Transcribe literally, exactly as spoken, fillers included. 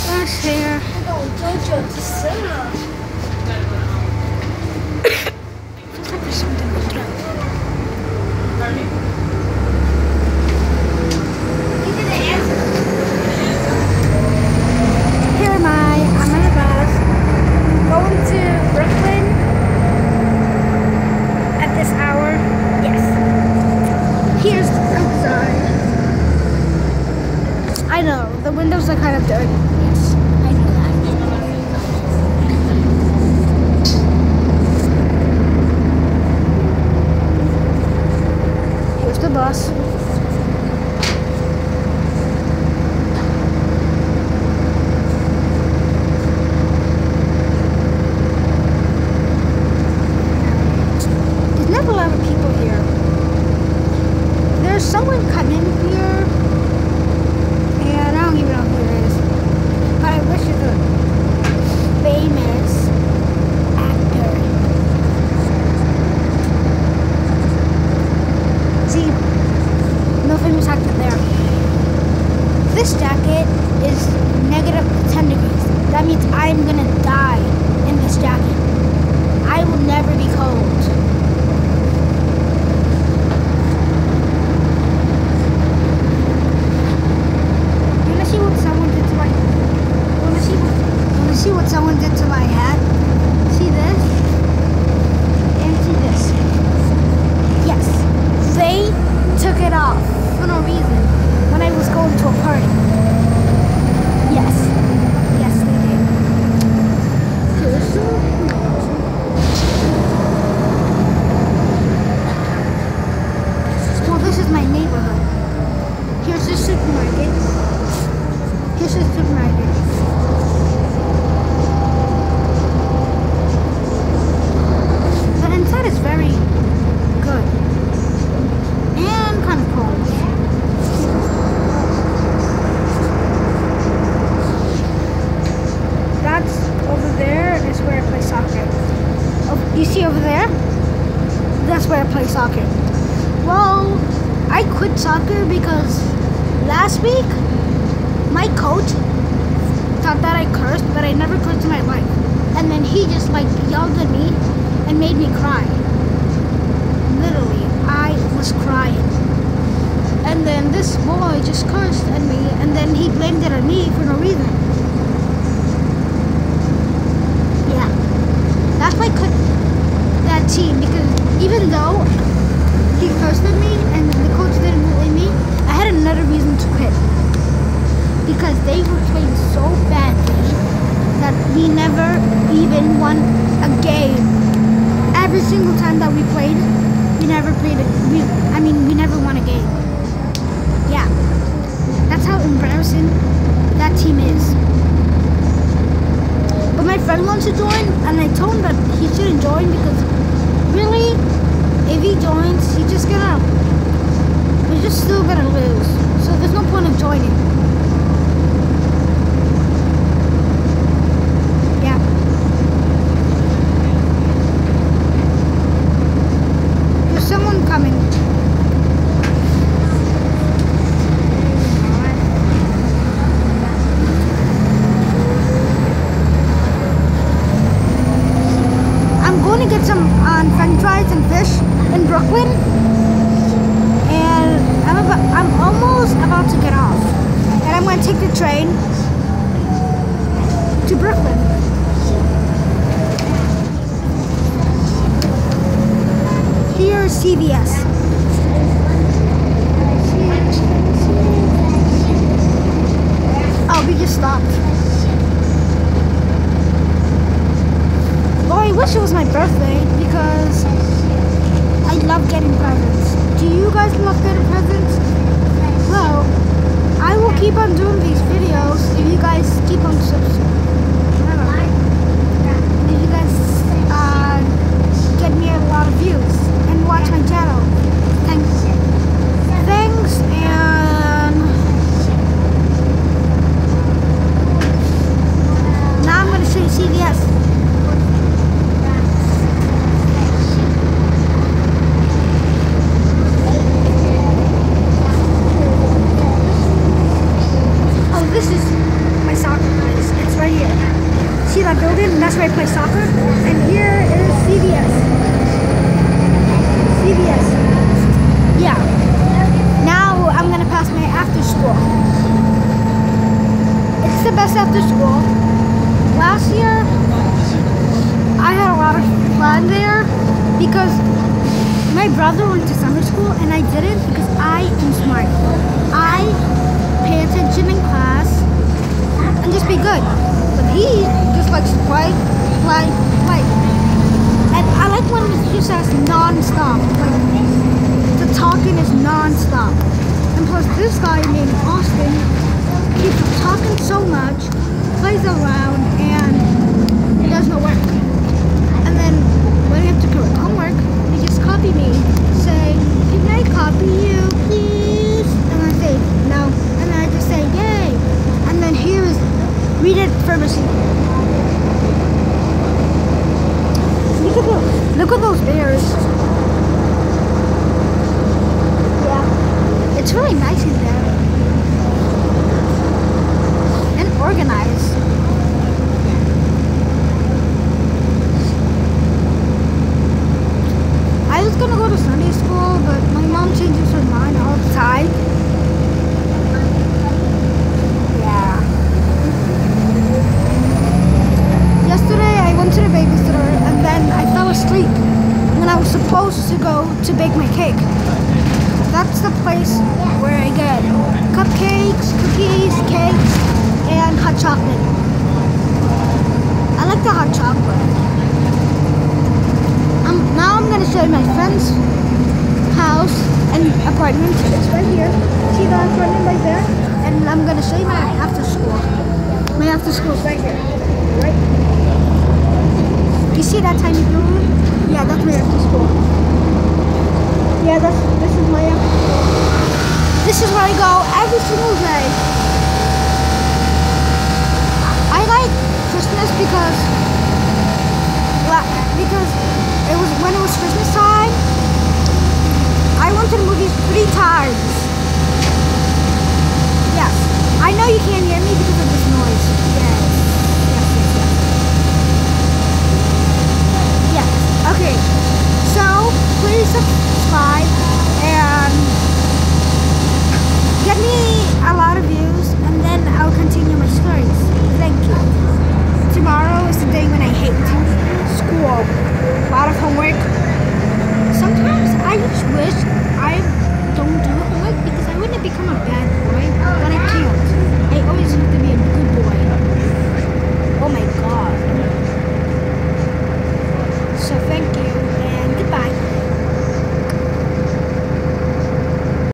Us here. Feels like there's something to throw. Here am I. I'm on the bus. Going to Brooklyn at this hour. Yes. Here's the outside. I know, the windows are kind of dirty. Yes, I know that. Here's the bus. There's never a lot of people here. There's someone coming here. And I don't even know who it is. But I wish it was a famous actor. See, no famous actor there. This jacket is negative ten degrees. That means I'm gonna die in this jacket. I will never be cold. See what someone did to my hat? See this? And see this. Yes, they took it off for no reason when I was going to a party. Yes, yes they did. Well, this is my neighborhood. Here's the supermarket. Here's the supermarket. Is very good and kind of cold. That's over there is where I play soccer. Oh, you see over there? That's where I play soccer. Well, I quit soccer because last week my coach thought that I cursed, but I never cursed in my life. And then he just like yelled at me and made me cry. Literally, I was crying. And then this boy just cursed at me, and then he blamed it on me for no reason. Yeah, that's why I quit that team, because even though he cursed at me and the coach didn't bully me, I had another reason to quit. Because they were playing so badly that we never even won a game. Every single time that we played, we never played it. We, I mean, we never won a game. Yeah, that's how embarrassing that team is. But my friend wants to join, and I told him that he shouldn't join because really, if he joins, he's just gonna, we're just still gonna lose. So there's no point of joining. Someone coming. I'm going to get some um, french fries and fish in Brooklyn, and I'm about, I'm almost about to get off, and I'm going to take the train to Brooklyn. Here's C V S. Oh, we just stopped. Well, I wish it was my birthday because I love getting presents. Do you guys love getting presents? Well, I will keep on doing these videos if you guys keep on subscribing. If you guys uh, get me a lot of views and watch my channel. Thanks. Thanks, and now I'm going to show you C V S. Oh, this is my soccer place. That's where I play soccer. And here is C V S. C V S. Yeah. Now I'm gonna pass my after school. It's the best after school. Last year, I had a lot of fun there because my brother went to summer school and I didn't because I am smart. I pay attention in class and just be good. But he just likes to play, play, play. And I like when it's just as non-stop. Like, the talking is non-stop. And plus this guy named Austin keeps talking so much, plays around, and does no work. And then when I have to correct homework, he just copy me, say, can I copy you, please? And I say, no. And then I just say, yay. And then here is, read it pharmacy. Look at those, look at those bears. Yeah, it's really nice in there. And organized. I was gonna go to Sunday school, but my mom changes her mind all the time. Yeah. Yesterday I went to the babysitter and then I fell asleep when I was supposed to go to bake my cake. That's the place where I get cupcakes, cookies, cakes, and hot chocolate. I like the hot chocolate. Um, now I'm going to show you my friend's house and apartment. It's right here. See the apartment right there? And I'm going to show you my after school. My after school is right here. Right? You see that tiny building? Yeah, that's my after school. Yeah, that's, this is my after school. This is where I go every single day. I like Christmas because, well, because it was when it was Christmas time. I went to the movies three times. Yes, I know you can't hear me because of this noise. Yes, yes, yes, yes. Yes. Okay. So please subscribe and get me a lot of views, and then I'll continue my stories. Thank you. Tomorrow is the day when I hate school. A lot of homework. Sometimes I just wish I don't do homework because I wouldn't become a bad